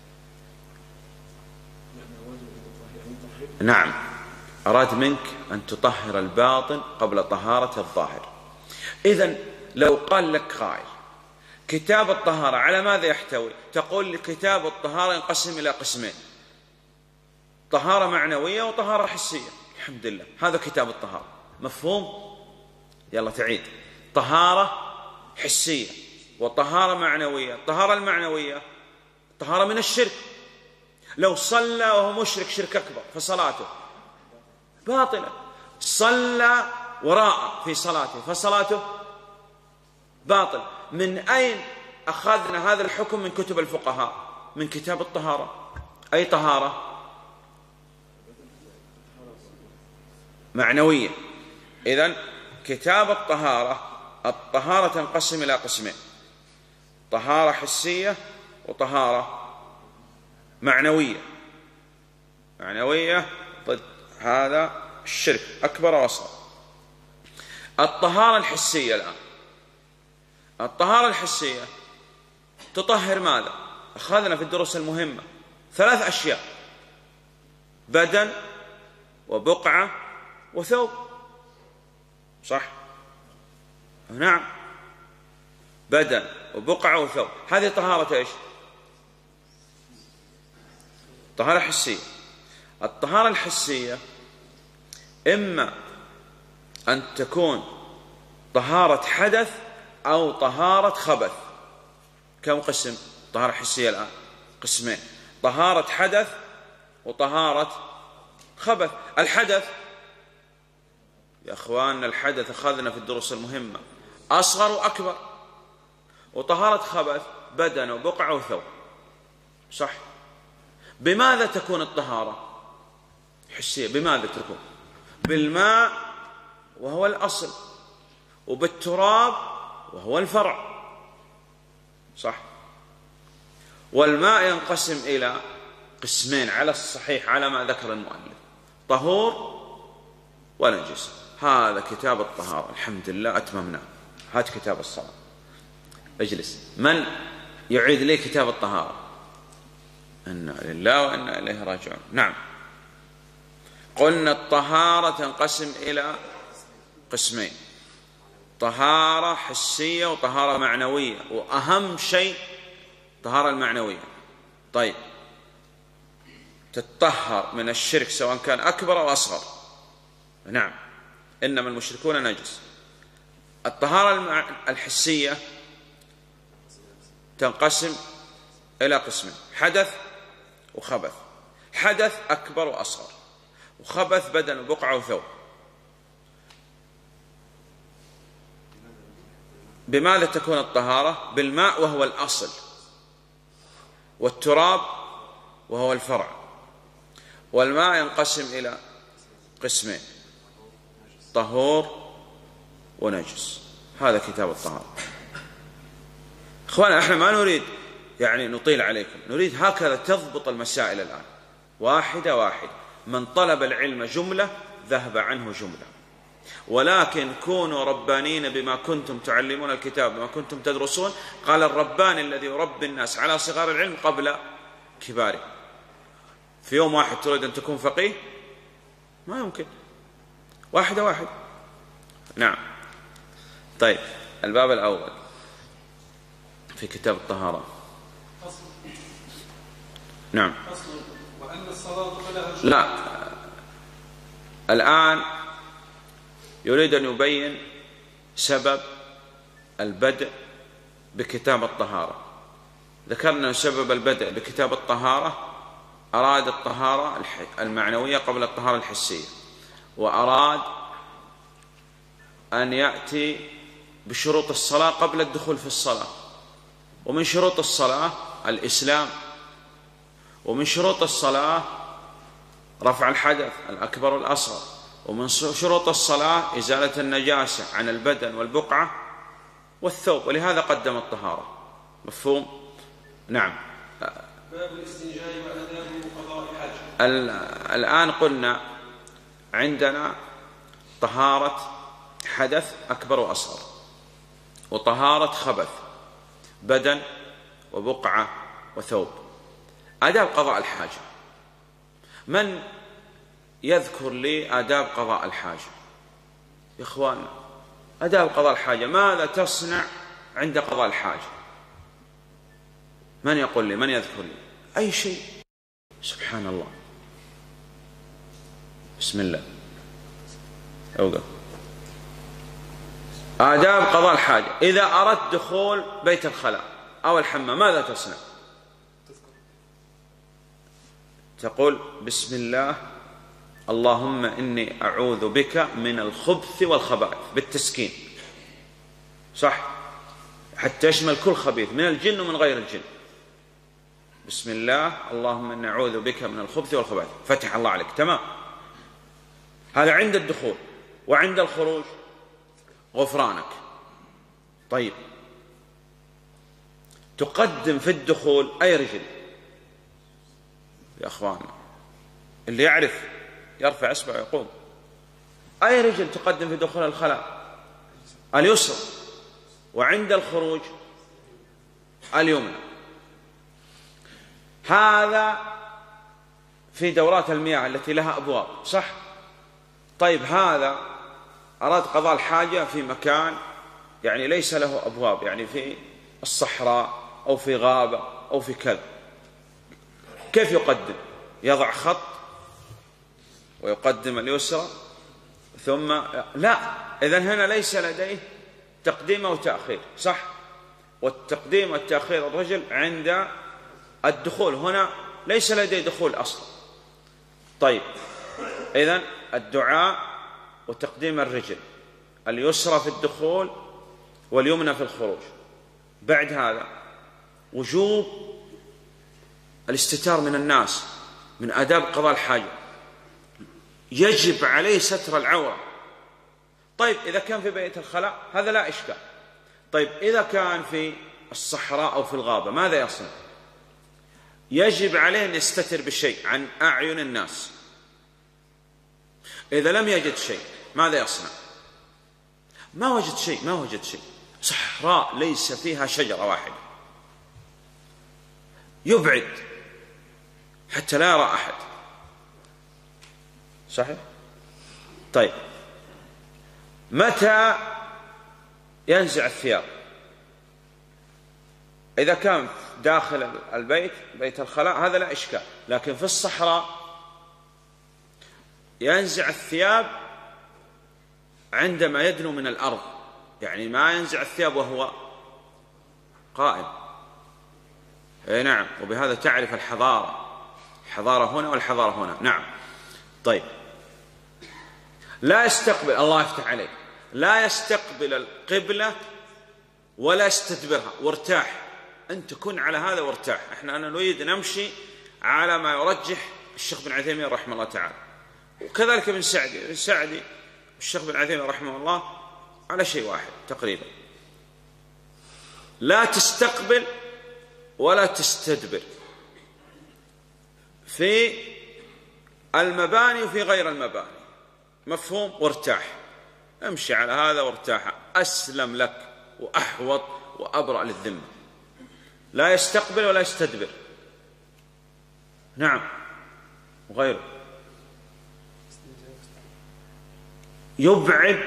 نعم، أراد منك أن تطهر الباطن قبل طهارة الظاهر. إذن لو قال لك قائل كتاب الطهارة على ماذا يحتوي؟ تقول كتاب الطهارة ينقسم إلى قسمين: طهارة معنوية وطهارة حسية. الحمد لله، هذا كتاب الطهارة. مفهوم؟ يلا تعيد: طهارة حسية وطهارة معنوية. الطهارة المعنوية طهارة من الشرك. لو صلى وهو مشرك شرك أكبر فصلاته باطلة، صلى وراء في صلاته فصلاته باطل. من أين أخذنا هذا الحكم؟ من كتب الفقهاء، من كتاب الطهارة. أي طهارة؟ معنوية. إذن كتاب الطهارة، الطهارة تنقسم إلى قسمين: طهارة حسية وطهارة معنوية. معنوية ضد هذا الشرك أكبر وأصغر. الطهارة الحسية الآن، الطهارة الحسية تطهر ماذا؟ أخذنا في الدروس المهمة ثلاث أشياء: بدن وبقعة وثوب. صح؟ نعم، بدن وبقعة وثوب. هذه طهارة إيش؟ طهارة حسية. الطهارة الحسية إما أن تكون طهارة حدث أو طهارة خبث. كم قسم طهارة حسية الآن؟ قسمين: طهارة حدث وطهارة خبث. الحدث يا أخوان، الحدث أخذنا في الدروس المهمة أصغر وأكبر. وطهارة خبث بدن وبقعة وثوب. صح؟ بماذا تكون الطهارة حسية؟ بماذا تكون؟ بالماء وهو الأصل، وبالتراب وهو الفرع. صح؟ والماء ينقسم إلى قسمين على الصحيح على ما ذكر المؤلف: طهور ونجس. هذا كتاب الطهارة. الحمد لله أتممناه. هات كتاب الصلاة. اجلس. من يعيد لي كتاب الطهارة؟ إنا لله وإنا إليه راجعون. نعم. قلنا الطهارة تنقسم إلى قسمين: طهارة حسية وطهارة معنوية، وأهم شيء طهارة المعنوية. طيب، تتطهر من الشرك سواء كان أكبر أو أصغر. نعم، إنما المشركون نجس. الطهارة الحسية تنقسم إلى قسمين: حدث وخبث. حدث أكبر وأصغر، وخبث بدن وبقعة وثوب. بماذا تكون الطهارة؟ بالماء وهو الأصل، والتراب وهو الفرع. والماء ينقسم إلى قسمين: طهور ونجس. هذا كتاب الطهارة. إخوانا، احنا ما نريد يعني نطيل عليكم، نريد هكذا تضبط المسائل الآن واحدة واحدة. من طلب العلم جملة ذهب عنه جملة، ولكن كونوا ربانين بما كنتم تعلمون الكتاب، بما كنتم تدرسون. قال: الرباني الذي يربي الناس على صغار العلم قبل كباره. في يوم واحد تريد أن تكون فقيه؟ ما يمكن. واحدة واحدة. نعم. طيب، الباب الأول في كتاب الطهارة. فصل. نعم. فصل. وأن الصلاة فلها جملة. لا، الآن يريد أن يبين سبب البدء بكتاب الطهارة. ذكرنا سبب البدء بكتاب الطهارة، أراد الطهارة المعنوية قبل الطهارة الحسية، وأراد أن يأتي بشروط الصلاة قبل الدخول في الصلاة. ومن شروط الصلاة الإسلام، ومن شروط الصلاة رفع الحدث الأكبر والأصغر، ومن شروط الصلاة إزالة النجاسة عن البدن والبقعة والثوب، ولهذا قدم الطهارة. مفهوم؟ نعم. باب الاستنجاء وآداب قضاء الحاجة. الآن قلنا عندنا طهارة حدث أكبر وأصغر، وطهارة خبث بدن وبقعة وثوب. آداب قضاء الحاجة، من يذكر لي آداب قضاء الحاجة؟ يا إخواننا، آداب قضاء الحاجة، ماذا تصنع عند قضاء الحاجة؟ من يقول لي؟ من يذكر لي أي شيء؟ سبحان الله. بسم الله. أوقف. آداب قضاء الحاجة: إذا أردت دخول بيت الخلاء أو الحمام ماذا تصنع؟ تقول: بسم الله، اللهم إني أعوذ بك من الخبث والخبائث، بالتسكين، صح؟ حتى يشمل كل خبيث من الجن ومن غير الجن. بسم الله، اللهم إني أعوذ بك من الخبث والخبائث، فتح الله عليك. تمام. هذا عند الدخول. وعند الخروج غفرانك. طيب، تقدم في الدخول أي رجل يا أخواننا؟ اللي يعرف يرفع إصبعه ويقول. أي رجل تقدم في دخول الخلاء؟ اليسرى. وعند الخروج اليمنى. هذا في دورات المياه التي لها أبواب، صح؟ طيب، هذا أراد قضاء الحاجة في مكان يعني ليس له أبواب، يعني في الصحراء أو في غابة أو في كذا، كيف يقدم؟ يضع خط ويقدم اليسرى ثم لا، إذن هنا ليس لديه تقديم أو تأخير، صح؟ والتقديم والتأخير الرجل عند الدخول، هنا ليس لديه دخول أصلا. طيب، إذن الدعاء وتقديم الرجل اليسرى في الدخول واليمنى في الخروج. بعد هذا وجوب الاستتار من الناس، من آداب قضاء الحاجة، يجب عليه ستر العورة. طيب، إذا كان في بيت الخلاء هذا لا إشكال. طيب، إذا كان في الصحراء أو في الغابة ماذا يصنع؟ يجب عليه أن يستتر بشيء عن أعين الناس. إذا لم يجد شيء ماذا يصنع؟ ما وجد شيء، ما وجد شيء، صحراء ليس فيها شجرة واحدة، يبعد حتى لا يرى أحد، صحيح؟ طيب، متى ينزع الثياب؟ إذا كان داخل البيت بيت الخلاء هذا لا إشكال، لكن في الصحراء ينزع الثياب عندما يدنو من الأرض، يعني ما ينزع الثياب وهو قائم. أي نعم، وبهذا تعرف الحضارة، الحضارة هنا والحضارة هنا. نعم. طيب، لا يستقبل، الله يفتح عليك، لا يستقبل القبلة ولا يستدبرها، وارتاح أنت، كن على هذا وارتاح. احنا أنا نريد نمشي على ما يرجح الشيخ بن عثيمين رحمه الله تعالى، وكذلك ابن سعدي ابن سعدي الشيخ بن عثيمين رحمه الله على شيء واحد تقريبا، لا تستقبل ولا تستدبر في المباني وفي غير المباني. مفهوم؟ وارتاح، امشي على هذا وارتاح، أسلم لك وأحوط وأبرأ للذمة. لا يستقبل ولا يستدبر. نعم. وغيره يبعد،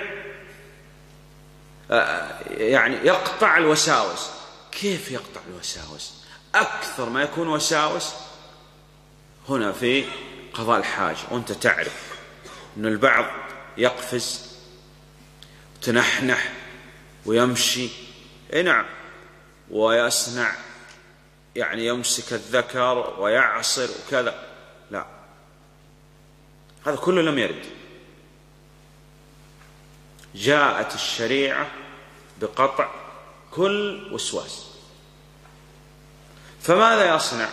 يعني يقطع الوساوس. كيف يقطع الوساوس؟ أكثر ما يكون وساوس هنا في قضاء الحاجة، وأنت تعرف أن البعض يقفز وتنحنح ويمشي، اي نعم، ويصنع، يعني يمسك الذكر ويعصر وكذا. لا، هذا كله لم يرد. جاءت الشريعة بقطع كل وسواس. فماذا يصنع؟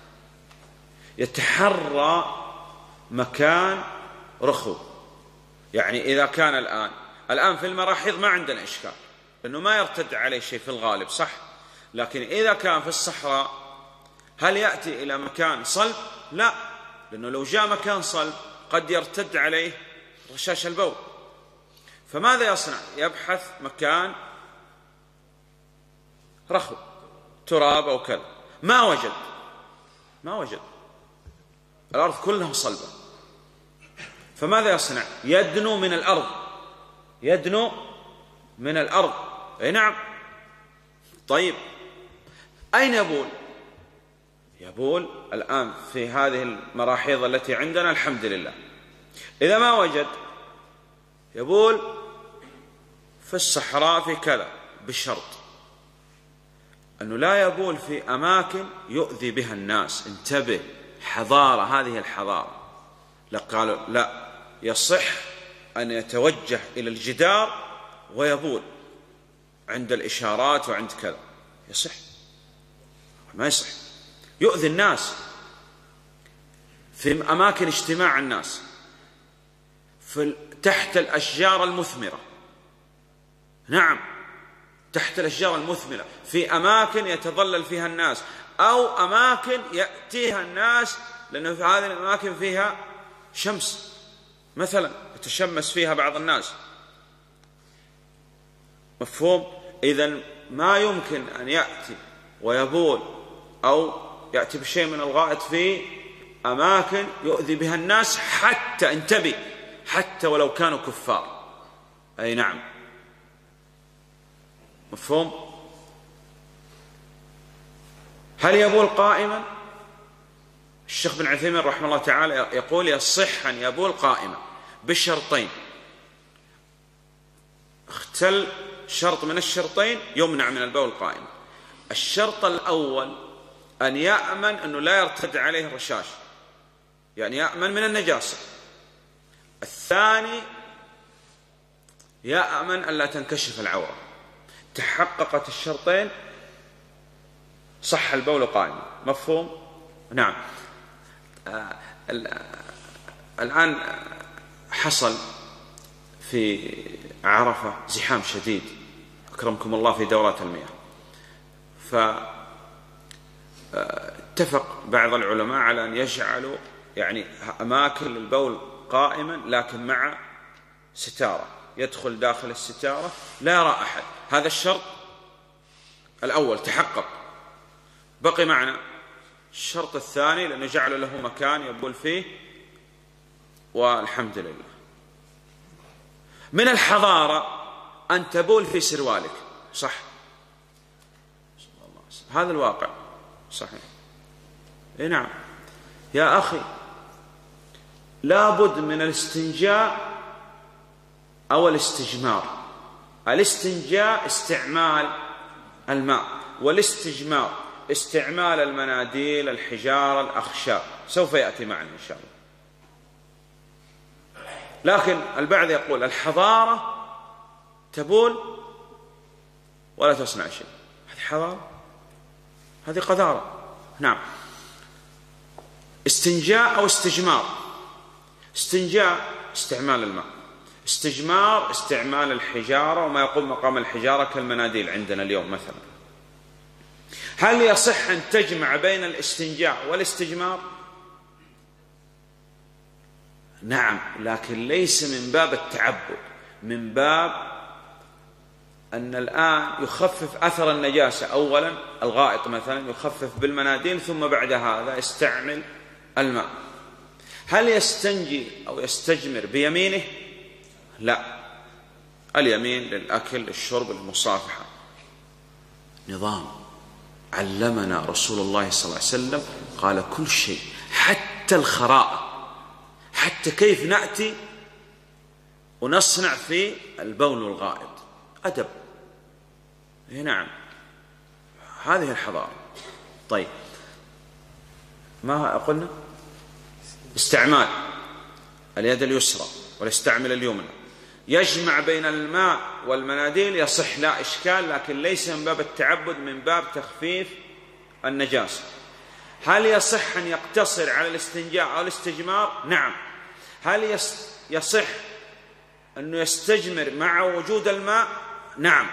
يتحرى مكان رخو. يعني إذا كان الآن الآن في المراحيض ما عندنا إشكال، لأنه ما يرتد عليه شيء في الغالب، صح؟ لكن إذا كان في الصحراء هل يأتي إلى مكان صلب؟ لا، لأنه لو جاء مكان صلب قد يرتد عليه رشاش البول. فماذا يصنع؟ يبحث مكان رخو، تراب أو كذا. ما وجد ما وجد الأرض كلها صلبة. فماذا يصنع؟ يدنو من الأرض، يدنو من الأرض. أي نعم. طيب، أين يبول؟ يبول الآن في هذه المراحيض التي عندنا الحمد لله. إذا ما وجد يبول في الصحراء في كذا، بشرط أنه لا يبول في أماكن يؤذي بها الناس. انتبه، حضارة، هذه الحضارة. لقالوا لا، يصح أن يتوجه إلى الجدار ويبول عند الإشارات وعند كذا، يصح. ما يصح، يؤذي الناس في أماكن اجتماع الناس، في تحت الأشجار المثمرة. نعم، تحت الأشجار المثمرة، في أماكن يتظلل فيها الناس، أو أماكن يأتيها الناس، لأنه في هذه الأماكن فيها شمس مثلا يتشمس فيها بعض الناس. مفهوم؟ إذن ما يمكن أن يأتي ويبول أو يأتي بشيء من الغائط في أماكن يؤذي بها الناس، حتى، انتبه، حتى ولو كانوا كفار. أي نعم. مفهوم؟ هل يبول قائما؟ الشيخ بن عثيمين رحمه الله تعالى يقول يصح أن يبول قائما بشرطين. اختل شرط من الشرطين يمنع من البول قائما. الشرط الأول أن يأمن أنه لا يرتد عليه الرشاش، يعني يأمن من النجاسة. الثاني يأمن أن لا تنكشف العورة. تحققت الشرطين صح البول قائما. مفهوم؟ نعم. آه الآن حصل في عرفة زحام شديد أكرمكم الله في دورات المياه، فاتفق بعض العلماء على أن يجعلوا يعني أماكن للبول قائما، لكن مع ستارة، يدخل داخل الستارة لا يرى أحد. هذا الشرط الأول تحقق. بقي معنا الشرط الثاني، لأنه جعل له مكان يبول فيه، والحمد لله. من الحضارة أن تبول في سروالك، صح؟ هذا الواقع صحيح. إيه نعم. يا أخي لابد من الاستنجاء أو الاستجمار. الاستنجاء استعمال الماء، والاستجمار استعمال المناديل، الحجارة، الأخشاب، سوف يأتي معنا إن شاء الله. لكن البعض يقول الحضارة تبول ولا تصنع شيء. هذه حضارة؟ هذه قذارة. نعم. استنجاء أو استجمار. استنجاء استعمال الماء، استجمار استعمال الحجارة وما يقوم مقام الحجارة كالمناديل عندنا اليوم مثلا. هل يصح أن تجمع بين الاستنجاء والاستجمار؟ نعم، لكن ليس من باب التعبد، من باب أن الآن يخفف أثر النجاسة. أولا الغائط مثلا يخفف بالمناديل، ثم بعد هذا يستعمل الماء. هل يستنجي أو يستجمر بيمينه؟ لا، اليمين للأكل، للشرب، للمصافحة. نظام علمنا رسول الله صلى الله عليه وسلم، قال كل شيء حتى الخراء، حتى كيف نأتي ونصنع في البول والغائط، أدب. إيه نعم، هذه الحضارة. طيب ما قلنا؟ استعمال اليد اليسرى ويستعمل اليمنى، يجمع بين الماء والمناديل، يصح لا إشكال، لكن ليس من باب التعبد، من باب تخفيف النجاسة. هل يصح أن يقتصر على الاستنجاء أو الاستجمار؟ نعم. هل يصح أنه يستجمر مع وجود الماء؟ نعم.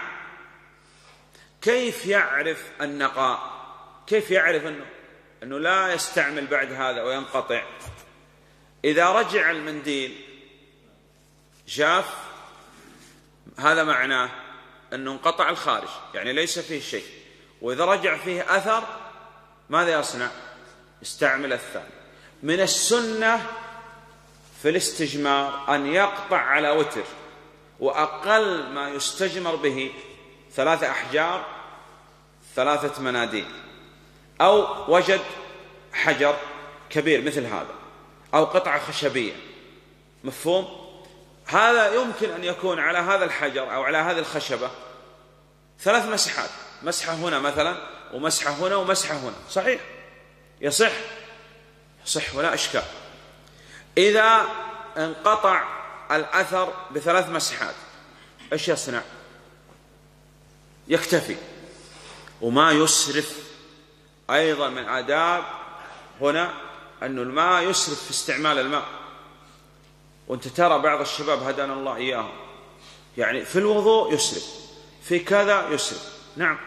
كيف يعرف النقاء؟ كيف يعرف أنه, أنه لا يستعمل بعد هذا وينقطع؟ إذا رجع المنديل جاف، هذا معناه أنه انقطع الخارج، يعني ليس فيه شيء. وإذا رجع فيه أثر ماذا يصنع؟ استعمل الثاني. من السنة في الاستجمار أن يقطع على وتر، وأقل ما يستجمر به ثلاثة أحجار، ثلاثة مناديل، أو وجد حجر كبير مثل هذا، أو قطعة خشبية. مفهوم؟ هذا يمكن أن يكون على هذا الحجر أو على هذه الخشبة ثلاث مسحات، مسحة هنا مثلا، ومسحة هنا، ومسحة هنا. صحيح، يصح يصح ولا إشكال. إذا انقطع الأثر بثلاث مسحات إيش يصنع؟ يكتفي وما يسرف. أيضا من آداب هنا أن الماء يسرف في استعمال الماء. وانت ترى بعض الشباب هدانا الله إياهم، يعني في الوضوء يسرف، في كذا يسرف. نعم.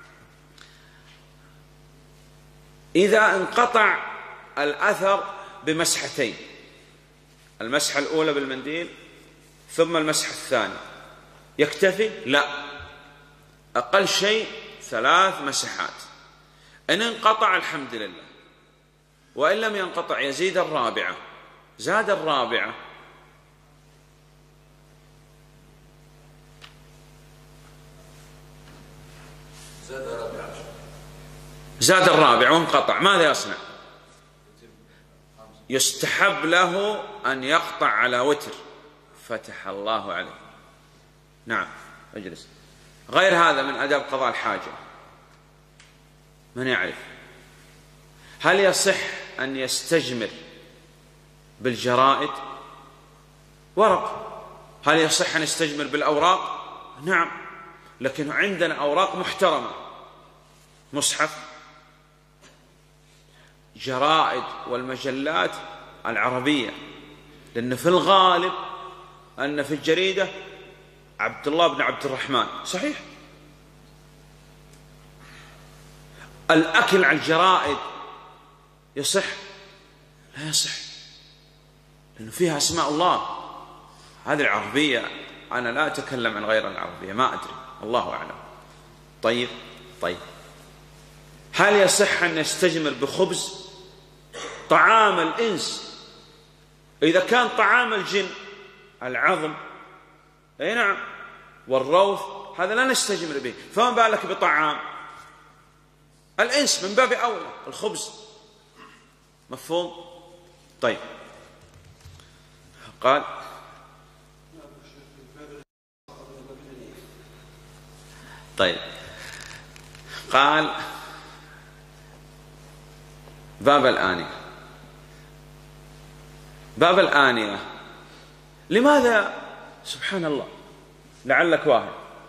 إذا انقطع الأثر بمسحتين، المسحة الأولى بالمنديل ثم المسحة الثانية، يكتفي؟ لا، أقل شيء ثلاث مسحات. إن انقطع الحمد لله، وإن لم ينقطع يزيد الرابعة. زاد الرابعة زاد الرابعة زاد الرابعة وانقطع، ماذا يصنع؟ يستحب له أن يقطع على وتر. فتح الله عليه. نعم، اجلس. غير هذا من آداب قضاء الحاجة، من يعرف؟ هل يصح أن يستجمر بالجرائد؟ ورق. هل يصح أن يستجمر بالأوراق؟ نعم، لكن عندنا أوراق محترمة، مصحف، جرائد، والمجلات العربية، لأن في الغالب أن في الجريدة عبد الله بن عبد الرحمن. صحيح. الأكل على الجرائد يصح؟ لا يصح، لأنه فيها أسماء الله. هذه العربية، أنا لا أتكلم عن غير العربية، ما أدري، الله أعلم. طيب طيب هل يصح أن يستجمر بخبز؟ طعام الإنس. إذا كان طعام الجن، العظم أي نعم. والروث هذا لا نستجمر به، فما بالك بطعام الإنس من باب أولى الخبز. مفهوم؟ طيب. قال طيب قال باب الآنية. باب الآنية لماذا؟ سبحان الله، لعلك واهم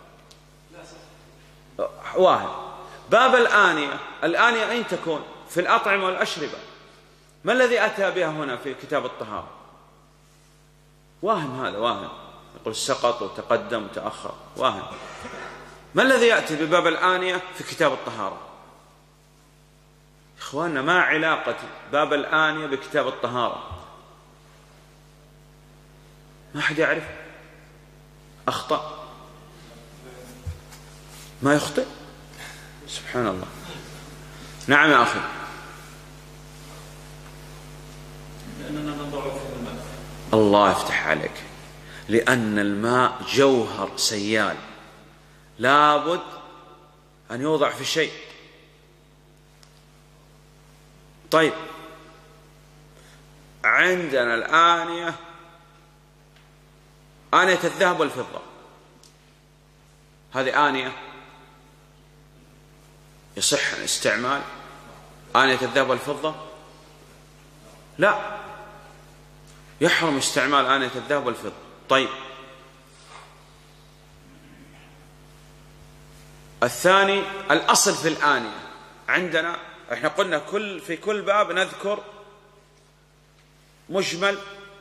واهم. باب الآنية، الآنية أين تكون؟ في الأطعمة والأشربة. ما الذي أتى بها هنا في كتاب الطهارة؟ واهم، هذا واهم، يقول سقط وتقدم وتأخر، واهم. ما الذي يأتي بباب الآنية في كتاب الطهارة؟ إخواننا، ما علاقة باب الآنية بكتاب الطهارة؟ ما أحد يعرف؟ أخطأ؟ ما يخطئ؟ سبحان الله. نعم يا أخي. لأننا نضع في الماء. الله يفتح عليك. لأن الماء جوهر سيال، لابد أن يوضع في شيء. طيب، عندنا الآنية، آنية الذهب والفضة، هذه آنية يصح الاستعمال. آنية الذهب والفضة لا، يحرم استعمال آنية الذهب والفضة. طيب، الثاني الأصل في الآنية. عندنا احنا قلنا كل في كل باب نذكر مجمل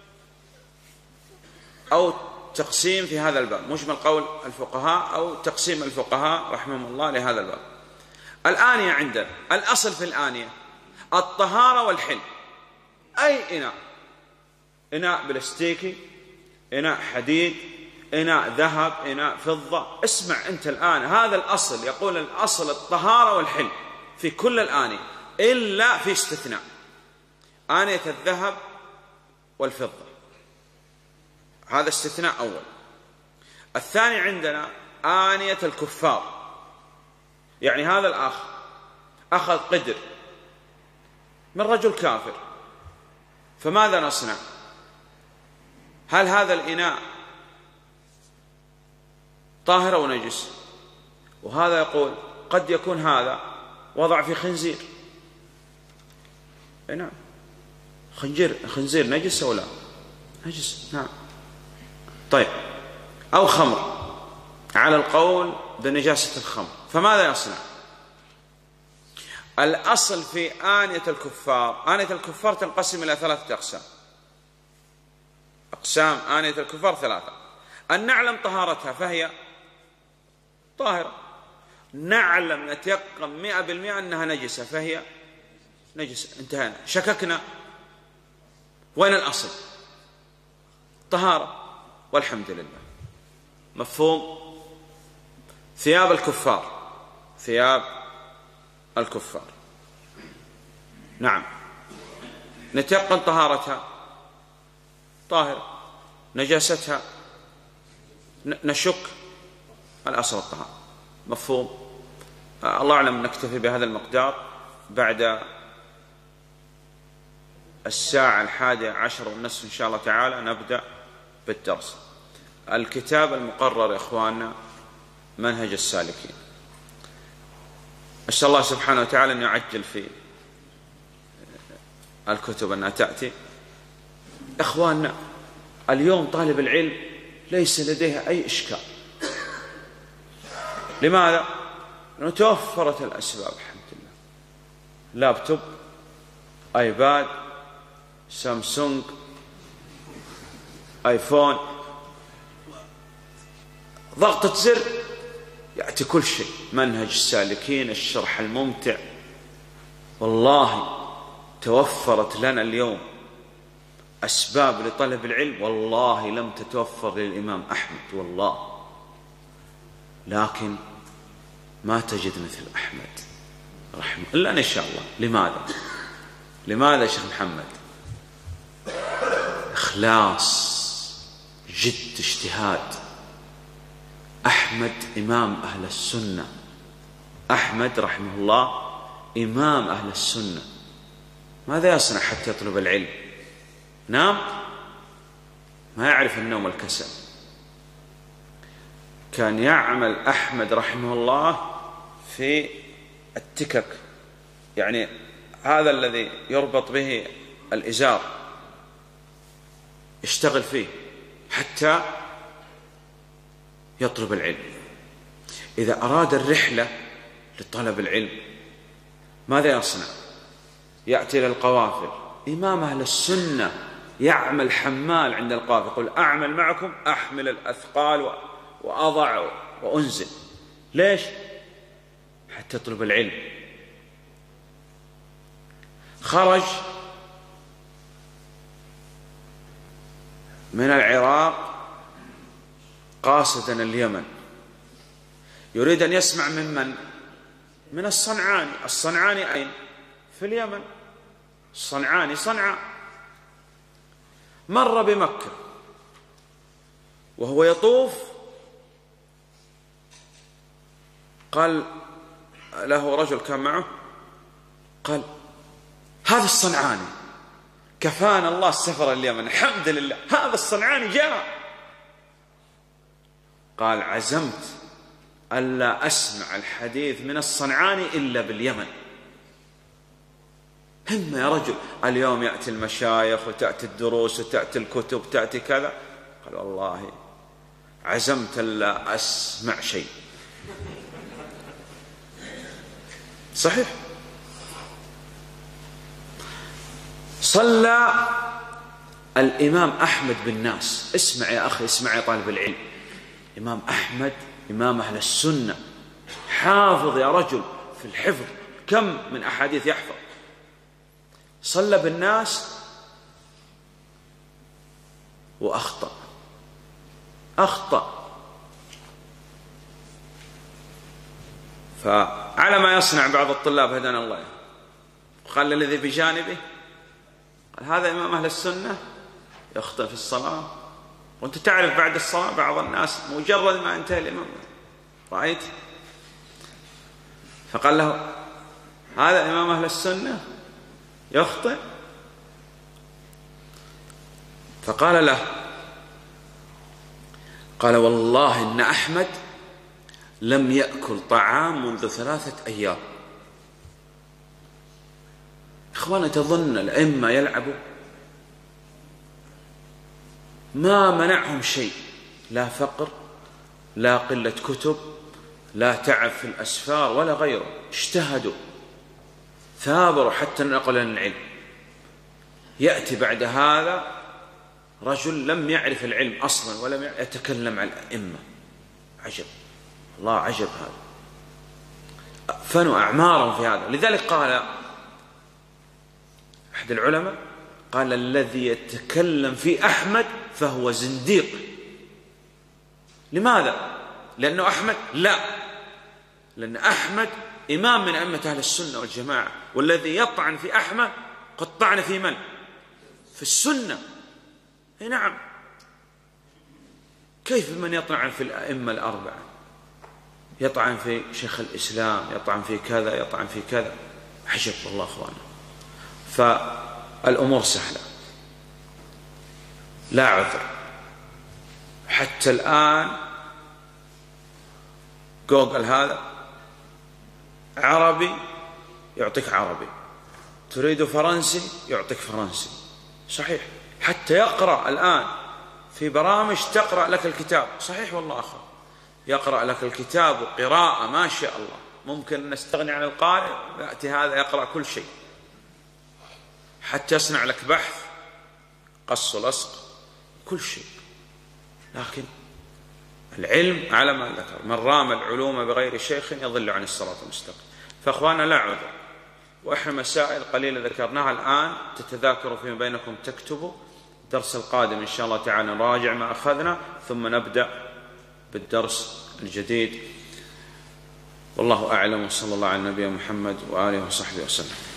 أو تقسيم في هذا الباب، مجمل قول الفقهاء أو تقسيم الفقهاء رحمهم الله لهذا الباب. الآنية عندنا الأصل في الآنية الطهارة والحل. أي إناء، إناء بلاستيكي، إناء حديد، إناء ذهب، إناء فضة. اسمع أنت الآن، هذا الأصل، يقول الأصل الطهارة والحل في كل الآنية، إلا في استثناء، آنية الذهب والفضة، هذا استثناء أول. الثاني عندنا آنية الكفار، يعني هذا الأخ أخذ قدر من رجل كافر، فماذا نصنع؟ هل هذا الإناء طاهر أو نجس؟ وهذا يقول قد يكون هذا وضع في خنزير. نعم، خنزير خنزير نجس أو لا؟ نجس، نعم. طيب، أو خمر، على القول بنجاسة الخمر، فماذا يصنع؟ الأصل في آنية الكفار، آنية الكفار تنقسم إلى ثلاثة أقسام. أقسام آنية الكفار ثلاثة. أن نعلم طهارتها فهي طاهرة، نعلم نتيقن مئة بالمئة أنها نجسة فهي نجسة، انتهينا. شككنا، وين الأصل؟ طهارة والحمد لله. مفهوم؟ ثياب الكفار، ثياب الكفار، نعم، نتيقن طهارتها طاهرة، نجاستها نشك، الأصل الطهارة. مفهوم؟ آه الله أعلم. نكتفي بهذا المقدار. بعد الساعة الحادية عشر والنصف إن شاء الله تعالى نبدأ بالدرس. الكتاب المقرر يا إخواننا منهج السالكين. أسأل الله سبحانه وتعالى أن يعجل في الكتب أنها تأتي. إخواننا، اليوم طالب العلم ليس لديها أي إشكال. لماذا؟ لأنه توفرت الأسباب الحمد لله، لابتوب، آيباد، سامسونج، آيفون، ضغطة زر يأتي كل شيء. منهج السالكين، الشرح الممتع. والله توفرت لنا اليوم أسباب لطلب العلم والله لم تتوفر للإمام أحمد والله، لكن ما تجد مثل أحمد رحمه الله إن شاء الله. لماذا؟ لماذا يا شيخ محمد؟ إخلاص، جد، اجتهاد. أحمد إمام أهل السنة، أحمد رحمه الله إمام أهل السنة، ماذا يصنع حتى يطلب العلم؟ نام، ما يعرف النوم والكسل. كان يعمل أحمد رحمه الله في التكك، يعني هذا الذي يربط به الإزار يشتغل فيه حتى يطلب العلم. إذا أراد الرحلة لطلب العلم ماذا يصنع؟ يأتي إلى القوافل، إمام أهل السنة يعمل حمال عند القافل، يقول أعمل معكم، أحمل الأثقال وأضع وأنزل. ليش؟ حتى يطلب العلم. خرج من العراق قاصدا اليمن، يريد أن يسمع من من؟ من الصنعاني. الصنعاني أين؟ في اليمن. الصنعاني صنعاء. مر بمكة وهو يطوف قال له رجل كان معه، قال هذا الصنعاني كفانا الله السفر اليمن، الحمد لله هذا الصنعاني جاء. قال عزمت ألا أسمع الحديث من الصنعاني إلا باليمن. همة يا رجل، اليوم يأتي المشايخ وتأتي الدروس وتأتي الكتب تأتي كذا. قال والله عزمت ألا أسمع شيء. صحيح. صلى الإمام أحمد بالناس. اسمع يا أخي، اسمع يا طالب العلم، إمام أحمد إمام أهل السنة، حافظ يا رجل في الحفظ، كم من أحاديث يحفظ. صلى بالناس وأخطأ أخطأ فعلى ما يصنع بعض الطلاب هدانا الله، قال الذي بجانبه، قال هذا إمام أهل السنة يخطئ في الصلاة، وأنت تعرف بعد الصلاة بعض الناس مجرد ما انتهى الإمام رأيت. فقال له هذا إمام أهل السنة يخطئ. فقال له، قال والله إن أحمد لم يأكل طعام منذ ثلاثة أيام. إخوانا تظن الأئمة يلعبوا؟ ما منعهم شيء، لا فقر، لا قلة كتب، لا تعب في الأسفار ولا غيره، اجتهدوا ثابروا حتى نقل العلم. يأتي بعد هذا رجل لم يعرف العلم أصلا ولم يتكلم عن الأئمة. عجب، الله عجب، هذا فنوا أعمارهم في هذا. لذلك قال أحد العلماء، قال الذي يتكلم في أحمد فهو زنديق. لماذا؟ لأنه أحمد؟ لا، لأن أحمد إمام من أئمة أهل السنة والجماعة، والذي يطعن في أحمد قد طعن في من؟ في السنة. اي نعم، كيف من يطعن في الأئمة الأربعة؟ يطعن في شيخ الإسلام، يطعن في كذا، يطعن في كذا. عجب والله أخوانا. فالأمور سهلة، لا عذر. حتى الآن جوجل هذا عربي يعطيك عربي، تريد فرنسي يعطيك فرنسي. صحيح. حتى يقرأ الآن في برامج تقرأ لك الكتاب. صحيح والله أخي، يقرأ لك الكتاب قراءة ما شاء الله. ممكن نستغني عن القارئ، يأتي هذا يقرأ كل شيء، حتى يصنع لك بحث، قص ولصق، كل شيء. لكن العلم على ما ذكر، من رام العلوم بغير شيخ يضل عن الصراط المستقيم. فأخوانا لا عذر. وإحنا مسائل قليلة ذكرناها الآن تتذاكروا فيما بينكم، تكتبوا. الدرس القادم إن شاء الله تعالى نراجع ما أخذنا، ثم نبدأ بالدرس الجديد. والله أعلم، وصلى الله على النبي محمد وآله وصحبه وسلم.